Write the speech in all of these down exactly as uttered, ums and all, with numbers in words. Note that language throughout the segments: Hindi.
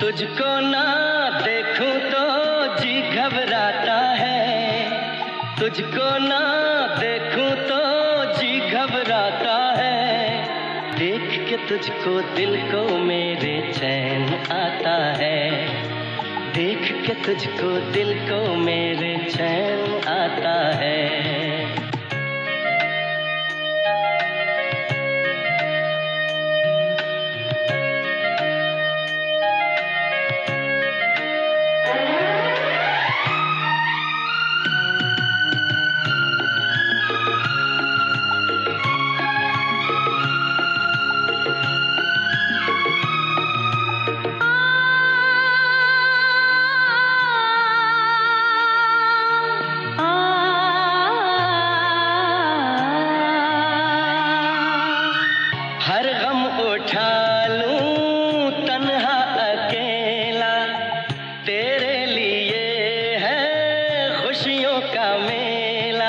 तुझको ना देखूं तो जी घबराता है, तुझको ना देखूं तो जी घबराता है। देख के तुझको दिल को मेरे चैन आता है, देख के तुझको दिल को मेरे चैन आता है। हर गम उठा लूं तन्हा अकेला, तेरे लिए है खुशियों का मेला।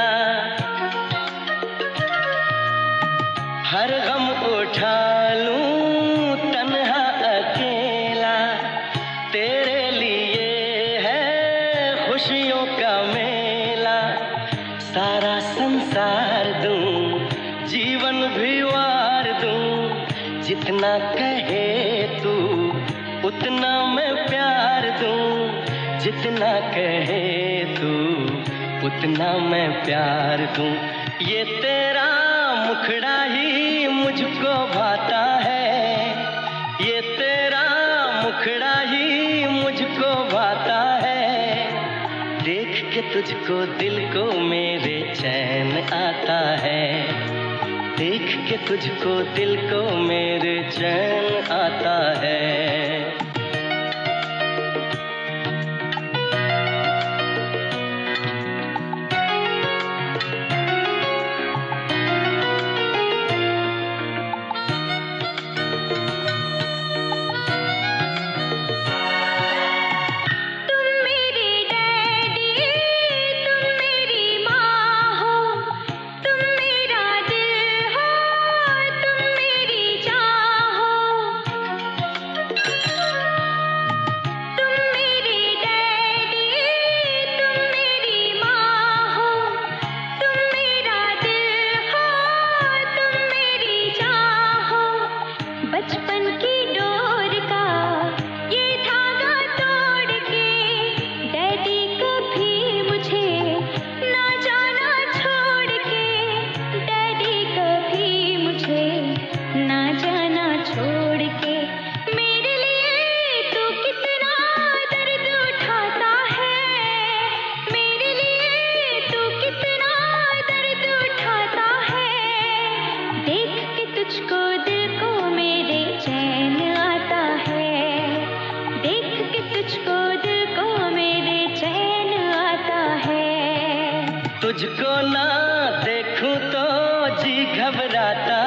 हर गम उठा लूं तन्हा अकेला, तेरे लिए है खुशियों का मेला। सारा संसार दूं, जीवन भी वार दूं, जितना कहे तू उतना मैं प्यार दूं, जितना कहे तू उतना मैं प्यार दूं। ये तेरा मुखड़ा ही मुझको भाता है, ये तेरा मुखड़ा ही मुझको भाता है। देख के तुझको दिल को मेरे चैन आता है, देख के तुझको दिल को मेरे चैन आता है। बचपन की डोर का ये धागा तोड़ के, डैडी कभी मुझे ना जाना छोड़ के, डैडी कभी मुझे ना जाना छोड़ के। मेरे लिए तू कितना दर्द उठाता है, मेरे लिए तू कितना दर्द उठाता है। देख के तुझको दिल को मेरे चैन आता है, देख के तुझको दिल को मेरे चैन आता है। तुझको ना देखूं तो जी घबराता